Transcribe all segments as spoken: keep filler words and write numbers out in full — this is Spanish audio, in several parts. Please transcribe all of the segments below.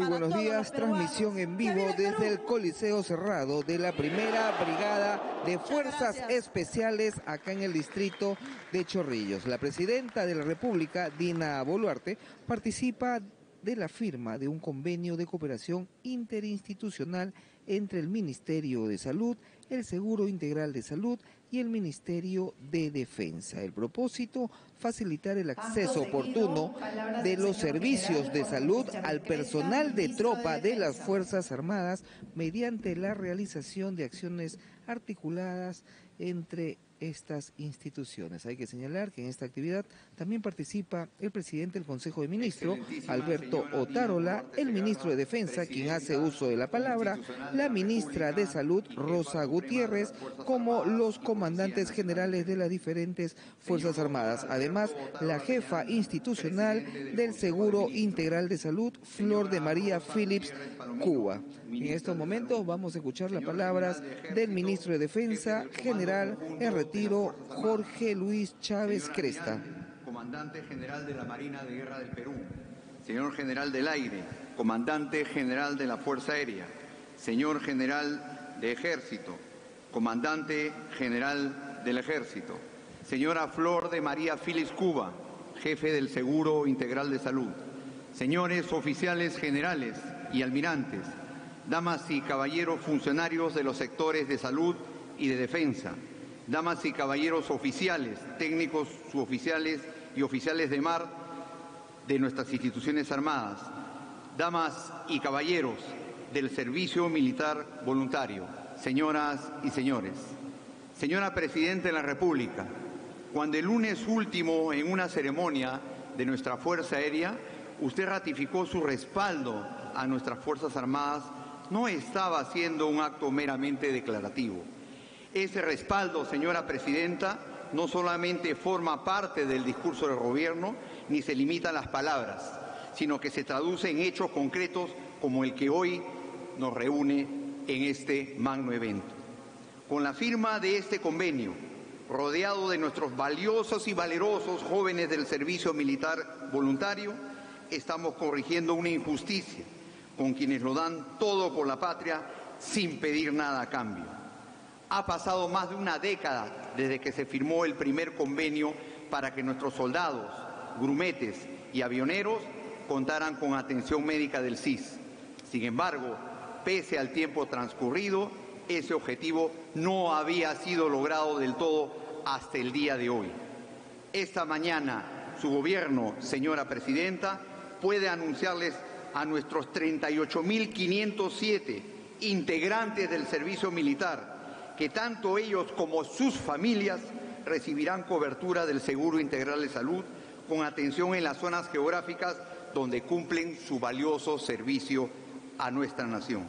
Muy buenos días, transmisión en vivo desde el Coliseo Cerrado de la Primera Brigada de Fuerzas Especiales acá en el distrito de Chorrillos. La presidenta de la República, Dina Boluarte, participa de la firma de un convenio de cooperación interinstitucional entre el Ministerio de Salud, el Seguro Integral de Salud y el Ministerio de Defensa. El propósito, facilitar el acceso oportuno de los servicios de salud al personal de tropa de las Fuerzas Armadas mediante la realización de acciones articuladas entre estas instituciones. Hay que señalar que en esta actividad también participa el presidente del Consejo de Ministros, Alberto Otárola, el ministro de Defensa, quien hace uso de la palabra, la ministra de Salud, Rosa Gutiérrez, como los comandantes generales de las diferentes Fuerzas Armadas. Además, la jefa institucional del Seguro Integral de Salud, Flor de María Phillips Cuba. En estos momentos vamos a escuchar las palabras del ministro de Defensa, general en retiro, Jorge Luis Chávez Cresta. Comandante general de la Marina de Guerra del Perú, señor general del Aire, comandante general de la Fuerza Aérea, señor general de Ejército, comandante general del Ejército, señora Flor de María Phillips Cuba, jefe del Seguro Integral de Salud, señores oficiales generales y almirantes, damas y caballeros funcionarios de los sectores de salud y de defensa, damas y caballeros oficiales, técnicos, suboficiales y oficiales de mar de nuestras instituciones armadas, damas y caballeros del Servicio Militar Voluntario, señoras y señores. Señora Presidenta de la República, cuando el lunes último en una ceremonia de nuestra Fuerza Aérea, usted ratificó su respaldo a nuestras Fuerzas Armadas, no estaba haciendo un acto meramente declarativo. Ese respaldo, señora Presidenta, no solamente forma parte del discurso del Gobierno, ni se limita a las palabras, sino que se traduce en hechos concretos como el que hoy nos reúne en este magno evento. Con la firma de este convenio, rodeado de nuestros valiosos y valerosos jóvenes del Servicio Militar Voluntario, estamos corrigiendo una injusticia con quienes lo dan todo por la patria sin pedir nada a cambio. Ha pasado más de una década desde que se firmó el primer convenio para que nuestros soldados, grumetes y avioneros contaran con atención médica del S I S. Sin embargo, pese al tiempo transcurrido, ese objetivo no había sido logrado del todo hasta el día de hoy. Esta mañana, su gobierno, señora Presidenta, puede anunciarles a nuestros treinta y ocho mil quinientos siete integrantes del servicio militar que tanto ellos como sus familias recibirán cobertura del Seguro Integral de Salud con atención en las zonas geográficas donde cumplen su valioso servicio a nuestra nación.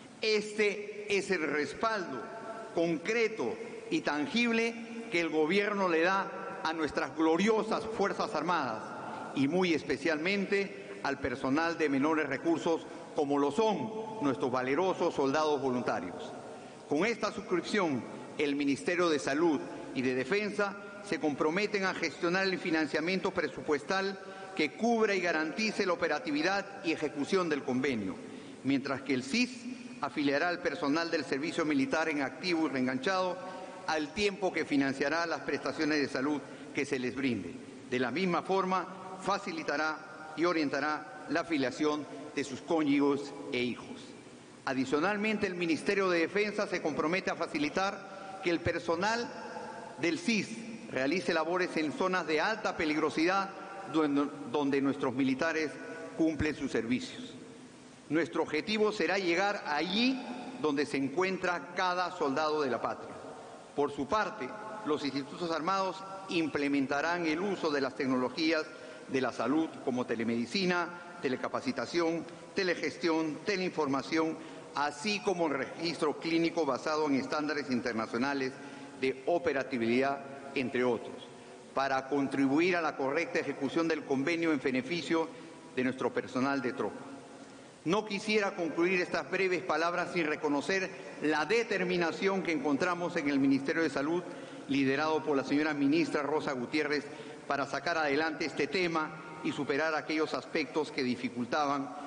Este es el respaldo concreto y tangible que el Gobierno le da a nuestras gloriosas Fuerzas Armadas y muy especialmente al personal de menores recursos como lo son nuestros valerosos soldados voluntarios. Con esta suscripción, el Ministerio de Salud y de Defensa se comprometen a gestionar el financiamiento presupuestal que cubra y garantice la operatividad y ejecución del convenio, mientras que el S I S afiliará al personal del servicio militar en activo y reenganchado al tiempo que financiará las prestaciones de salud que se les brinde. De la misma forma, facilitará y orientará la afiliación de sus cónyuges e hijos. Adicionalmente, el Ministerio de Defensa se compromete a facilitar que el personal del S I S realice labores en zonas de alta peligrosidad donde, donde nuestros militares cumplen sus servicios. Nuestro objetivo será llegar allí donde se encuentra cada soldado de la patria. Por su parte, los institutos armados implementarán el uso de las tecnologías de la salud como telemedicina, telecapacitación, telegestión, teleinformación, así como el registro clínico basado en estándares internacionales de operatividad, entre otros, para contribuir a la correcta ejecución del convenio en beneficio de nuestro personal de tropa. No quisiera concluir estas breves palabras sin reconocer la determinación que encontramos en el Ministerio de Salud, liderado por la señora ministra Rosa Gutiérrez, para sacar adelante este tema y superar aquellos aspectos que dificultaban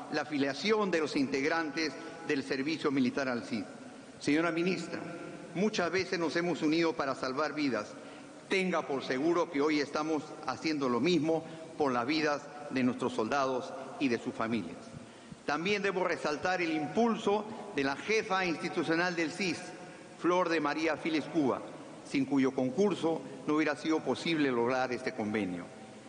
la afiliación de los integrantes del servicio militar al C I S. Señora ministra, muchas veces nos hemos unido para salvar vidas. Tenga por seguro que hoy estamos haciendo lo mismo por las vidas de nuestros soldados y de sus familias. También debo resaltar el impulso de la jefa institucional del C I S, Flor de María Phillips Cuba, sin cuyo concurso no hubiera sido posible lograr este convenio.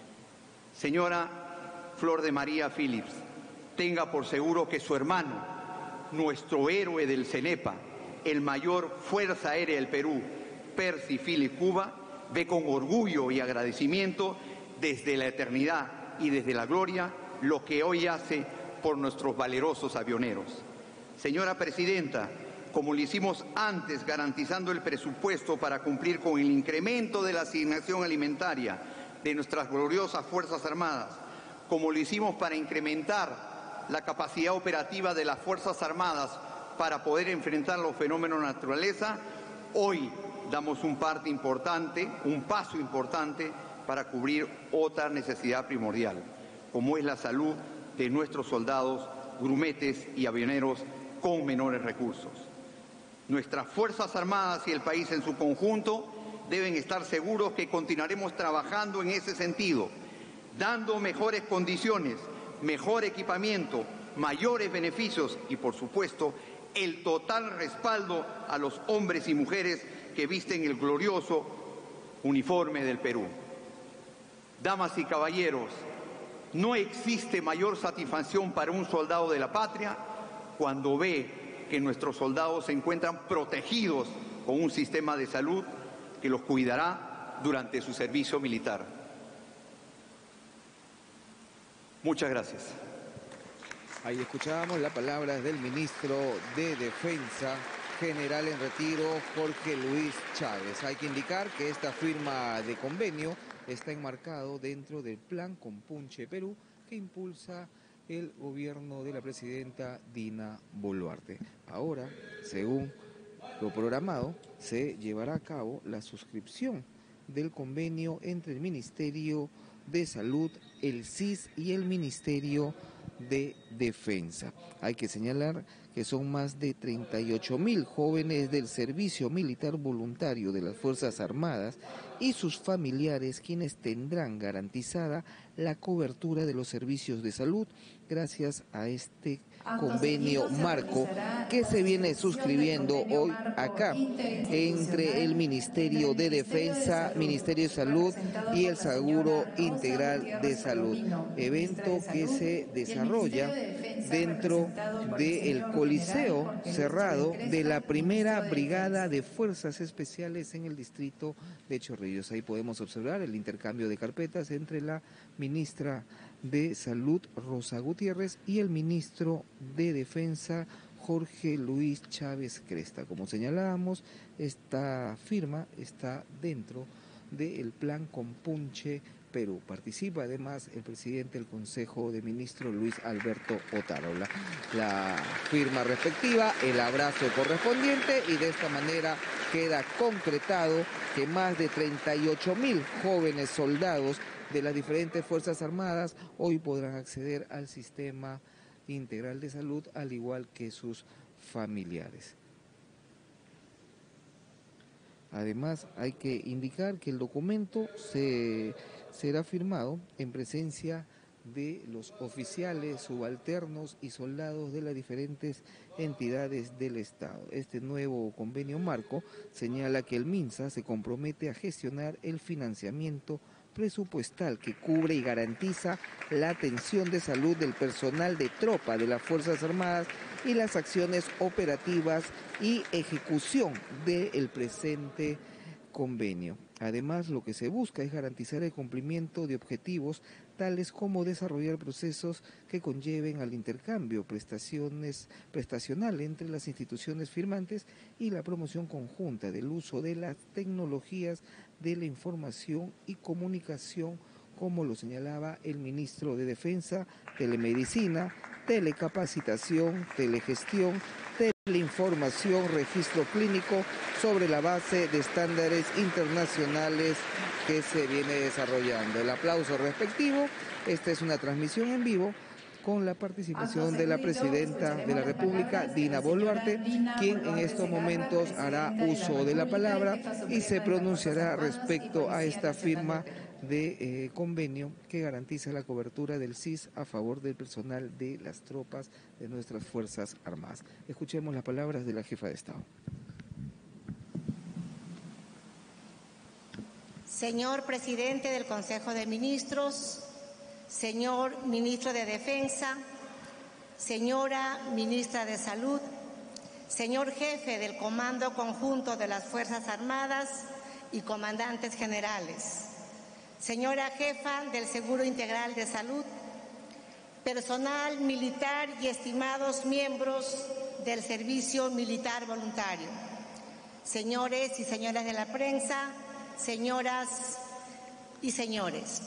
Señora Flor de María Phillips, tenga por seguro que su hermano, nuestro héroe del CENEPA, el mayor Fuerza Aérea del Perú, Percy Phillips Cuba, ve con orgullo y agradecimiento desde la eternidad y desde la gloria lo que hoy hace por nuestros valerosos avioneros. Señora Presidenta, como lo hicimos antes, garantizando el presupuesto para cumplir con el incremento de la asignación alimentaria de nuestras gloriosas Fuerzas Armadas, como lo hicimos para incrementar la capacidad operativa de las Fuerzas Armadas para poder enfrentar los fenómenos de naturaleza, hoy damos un parte importante, un paso importante para cubrir otra necesidad primordial, como es la salud de nuestros soldados, grumetes y avioneros con menores recursos. Nuestras Fuerzas Armadas y el país en su conjunto deben estar seguros que continuaremos trabajando en ese sentido, dando mejores condiciones, mejor equipamiento, mayores beneficios y, por supuesto, el total respaldo a los hombres y mujeres que visten el glorioso uniforme del Perú. Damas y caballeros, no existe mayor satisfacción para un soldado de la patria cuando ve que nuestros soldados se encuentran protegidos con un sistema de salud que los cuidará durante su servicio militar. Muchas gracias. Ahí escuchábamos las palabras del ministro de Defensa, general en retiro, Jorge Luis Chávez. Hay que indicar que esta firma de convenio está enmarcado dentro del Plan Compunche Perú que impulsa el gobierno de la presidenta Dina Boluarte. Ahora, según lo programado, se llevará a cabo la suscripción del convenio entre el Ministerio de Salud, el C I S y el Ministerio de Defensa. Hay que señalar que son más de treinta y ocho mil jóvenes del servicio militar voluntario de las Fuerzas Armadas y sus familiares quienes tendrán garantizada la cobertura de los servicios de salud gracias a este convenio marco que se viene suscribiendo hoy acá entre el Ministerio de Defensa, Ministerio de Salud y el Seguro Integral de Salud, evento que se desarrolla dentro del Coliseo Cerrado de la Primera Brigada de Fuerzas Especiales en el distrito de Chorrillos. Ahí podemos observar el intercambio de carpetas entre la ministra de Salud, Rosa Gutiérrez, y el ministro de Defensa, Jorge Luis Chávez Cresta. Como señalábamos, esta firma está dentro del Plan Compunche Perú. Participa además el presidente del Consejo de Ministros, Luis Alberto Otárola. La firma respectiva, el abrazo correspondiente, y de esta manera queda concretado que más de treinta y ocho mil jóvenes soldados de las diferentes Fuerzas Armadas hoy podrán acceder al sistema integral de salud, al igual que sus familiares. Además, hay que indicar que el documento se, será firmado en presencia de los oficiales, subalternos y soldados de las diferentes entidades del Estado. Este nuevo convenio marco señala que el MINSA se compromete a gestionar el financiamiento presupuestal que cubre y garantiza la atención de salud del personal de tropa de las Fuerzas Armadas y las acciones operativas y ejecución del presente convenio. Además, lo que se busca es garantizar el cumplimiento de objetivos tales como desarrollar procesos que conlleven al intercambio prestaciones prestacional entre las instituciones firmantes y la promoción conjunta del uso de las tecnologías de la información y comunicación, como lo señalaba el ministro de Defensa, telemedicina, telecapacitación, telegestión, teleinformación, registro clínico, sobre la base de estándares internacionales que se viene desarrollando. El aplauso respectivo. Esta es una transmisión en vivo con la participación de la Presidenta de la República, Dina Boluarte, quien en estos momentos hará uso de la palabra y se pronunciará respecto a esta firma de eh, convenio que garantiza la cobertura del C I S a favor del personal de las tropas de nuestras Fuerzas Armadas. Escuchemos las palabras de la jefa de Estado. Señor Presidente del Consejo de Ministros, señor Ministro de Defensa, señora Ministra de Salud, señor Jefe del Comando Conjunto de las Fuerzas Armadas y comandantes generales, señora Jefa del Seguro Integral de Salud, personal militar y estimados miembros del Servicio Militar Voluntario, señores y señoras de la prensa, señoras y señores.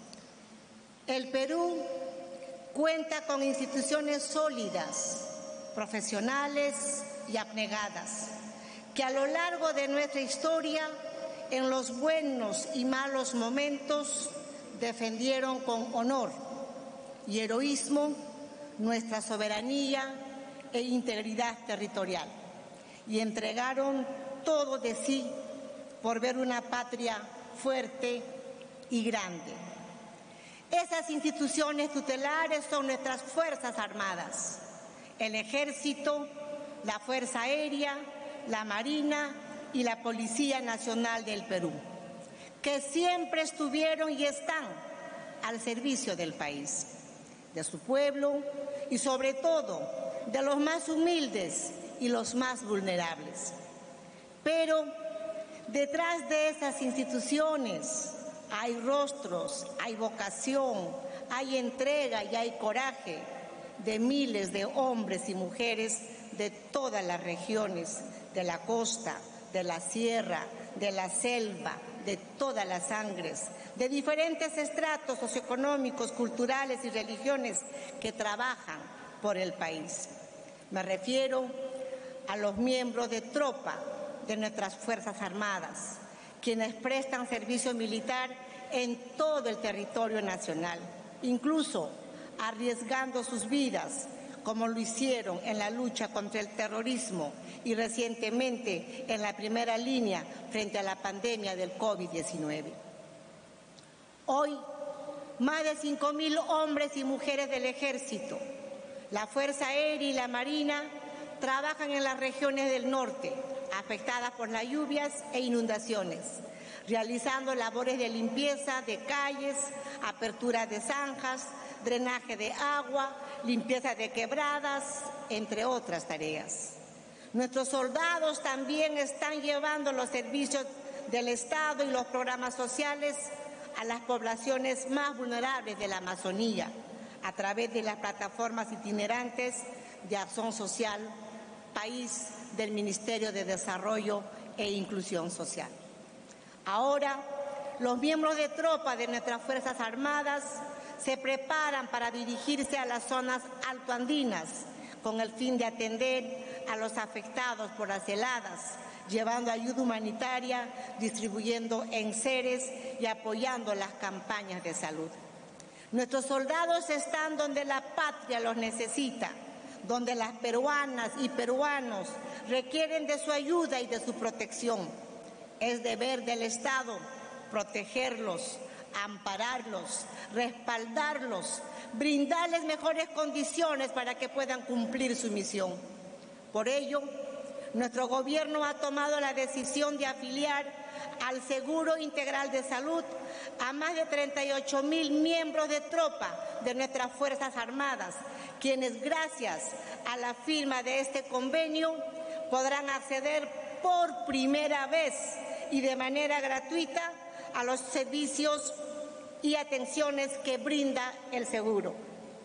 El Perú cuenta con instituciones sólidas, profesionales y abnegadas, que a lo largo de nuestra historia, en los buenos y malos momentos, defendieron con honor y heroísmo nuestra soberanía e integridad territorial y entregaron todo de sí por ver una patria fuerte y grande. Esas instituciones tutelares son nuestras Fuerzas Armadas, el Ejército, la Fuerza Aérea, la Marina y la Policía Nacional del Perú, que siempre estuvieron y están al servicio del país, de su pueblo y sobre todo de los más humildes y los más vulnerables. Pero detrás de esas instituciones hay rostros, hay vocación, hay entrega y hay coraje de miles de hombres y mujeres de todas las regiones, de la costa, de la sierra, de la selva, de todas las sangres, de diferentes estratos socioeconómicos, culturales y religiones que trabajan por el país. Me refiero a los miembros de tropa de nuestras Fuerzas Armadas, quienes prestan servicio militar en todo el territorio nacional, incluso arriesgando sus vidas, como lo hicieron en la lucha contra el terrorismo y recientemente en la primera línea frente a la pandemia del COVID diecinueve. Hoy, más de cinco mil hombres y mujeres del Ejército, la Fuerza Aérea y la Marina trabajan en las regiones del norte, afectadas por las lluvias e inundaciones, realizando labores de limpieza de calles, apertura de zanjas, drenaje de agua, limpieza de quebradas, entre otras tareas. Nuestros soldados también están llevando los servicios del Estado y los programas sociales a las poblaciones más vulnerables de la Amazonía, a través de las plataformas itinerantes de acción social, país del Ministerio de Desarrollo e Inclusión Social. Ahora, los miembros de tropa de nuestras Fuerzas Armadas se preparan para dirigirse a las zonas altoandinas con el fin de atender a los afectados por las heladas, llevando ayuda humanitaria, distribuyendo enseres y apoyando las campañas de salud. Nuestros soldados están donde la patria los necesita, donde las peruanas y peruanos requieren de su ayuda y de su protección. Es deber del Estado protegerlos, ampararlos, respaldarlos, brindarles mejores condiciones para que puedan cumplir su misión. Por ello, nuestro gobierno ha tomado la decisión de afiliar al Seguro Integral de Salud a más de treinta y ocho mil miembros de tropa de nuestras Fuerzas Armadas, quienes gracias a la firma de este convenio podrán acceder por primera vez y de manera gratuita a los servicios y atenciones que brinda el seguro.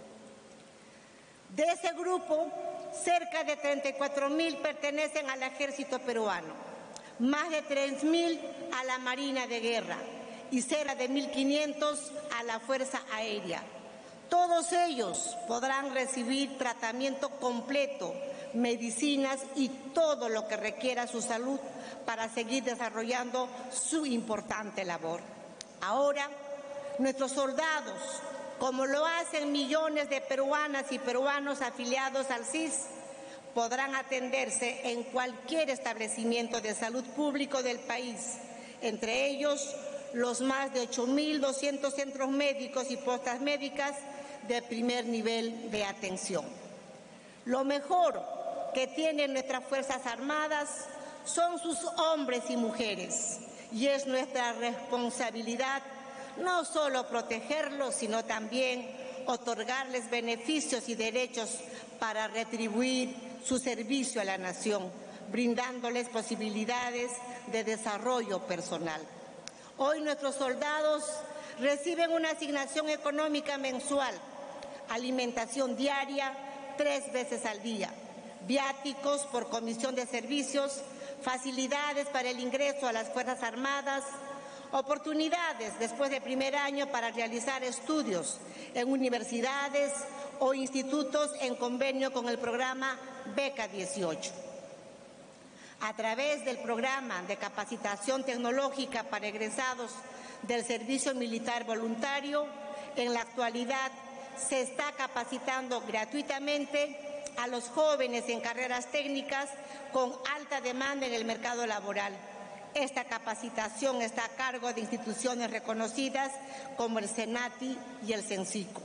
De ese grupo, cerca de treinta y cuatro mil pertenecen al Ejército peruano, más de tres mil a la Marina de Guerra y cerca de mil quinientos a la Fuerza Aérea. Todos ellos podrán recibir tratamiento completo, medicinas y todo lo que requiera su salud para seguir desarrollando su importante labor. Ahora, nuestros soldados como lo hacen millones de peruanas y peruanos afiliados al C I S, podrán atenderse en cualquier establecimiento de salud público del país, entre ellos los más de ocho mil doscientos centros médicos y postas médicas de primer nivel de atención. Lo mejor que tienen nuestras Fuerzas Armadas son sus hombres y mujeres, y es nuestra responsabilidad no solo protegerlos, sino también otorgarles beneficios y derechos para retribuir su servicio a la nación, brindándoles posibilidades de desarrollo personal. Hoy nuestros soldados reciben una asignación económica mensual, alimentación diaria tres veces al día, viáticos por comisión de servicios, facilidades para el ingreso a las Fuerzas Armadas, oportunidades después del primer año para realizar estudios en universidades o institutos en convenio con el programa Beca dieciocho. A través del programa de capacitación tecnológica para egresados del servicio militar voluntario, en la actualidad se está capacitando gratuitamente a los jóvenes en carreras técnicas con alta demanda en el mercado laboral. Esta capacitación está a cargo de instituciones reconocidas como el SENATI y el CENCICO.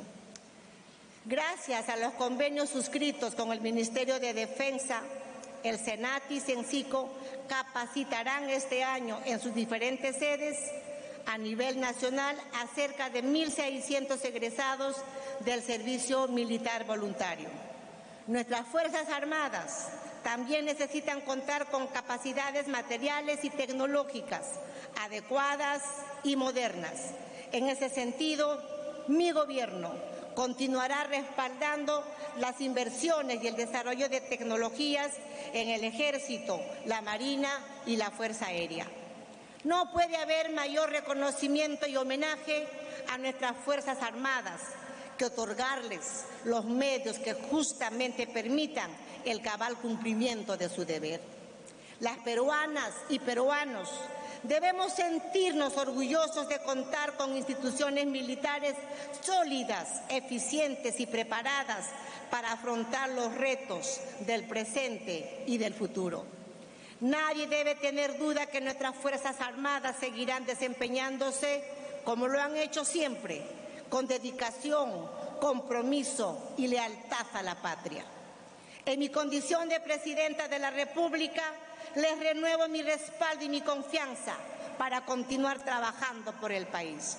Gracias a los convenios suscritos con el Ministerio de Defensa, el SENATI y CENCICO capacitarán este año en sus diferentes sedes a nivel nacional a cerca de mil seiscientos egresados del servicio militar voluntario. Nuestras Fuerzas Armadas también necesitan contar con capacidades materiales y tecnológicas adecuadas y modernas. En ese sentido, mi gobierno continuará respaldando las inversiones y el desarrollo de tecnologías en el Ejército, la Marina y la Fuerza Aérea. No puede haber mayor reconocimiento y homenaje a nuestras Fuerzas Armadas que otorgarles los medios que justamente permitan el cabal cumplimiento de su deber. Las peruanas y peruanos debemos sentirnos orgullosos de contar con instituciones militares sólidas, eficientes y preparadas para afrontar los retos del presente y del futuro. Nadie debe tener duda que nuestras Fuerzas Armadas seguirán desempeñándose como lo han hecho siempre, con dedicación, compromiso y lealtad a la patria. En mi condición de Presidenta de la República, les renuevo mi respaldo y mi confianza para continuar trabajando por el país.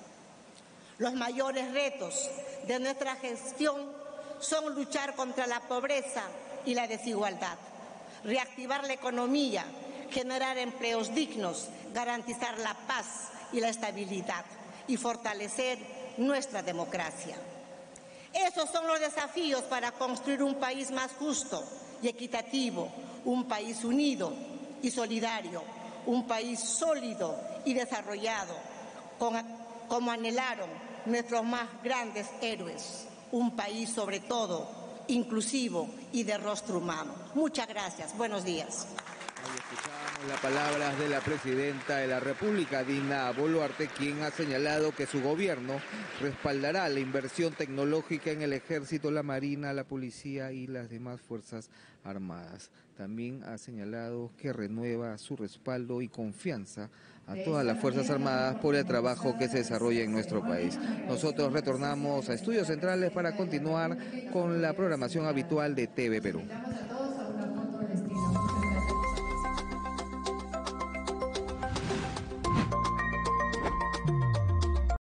Los mayores retos de nuestra gestión son luchar contra la pobreza y la desigualdad, reactivar la economía, generar empleos dignos, garantizar la paz y la estabilidad y fortalecer nuestra democracia. Esos son los desafíos para construir un país más justo y equitativo, un país unido y solidario, un país sólido y desarrollado, con, como anhelaron nuestros más grandes héroes, un país sobre todo inclusivo y de rostro humano. Muchas gracias. Buenos días. Ahí escuchamos las palabras de la Presidenta de la República, Dina Boluarte, quien ha señalado que su gobierno respaldará la inversión tecnológica en el Ejército, la Marina, la Policía y las demás Fuerzas Armadas. También ha señalado que renueva su respaldo y confianza a todas las Fuerzas Armadas por el trabajo que se desarrolla en nuestro país. Nosotros retornamos a Estudios Centrales para continuar con la programación habitual de T V Perú.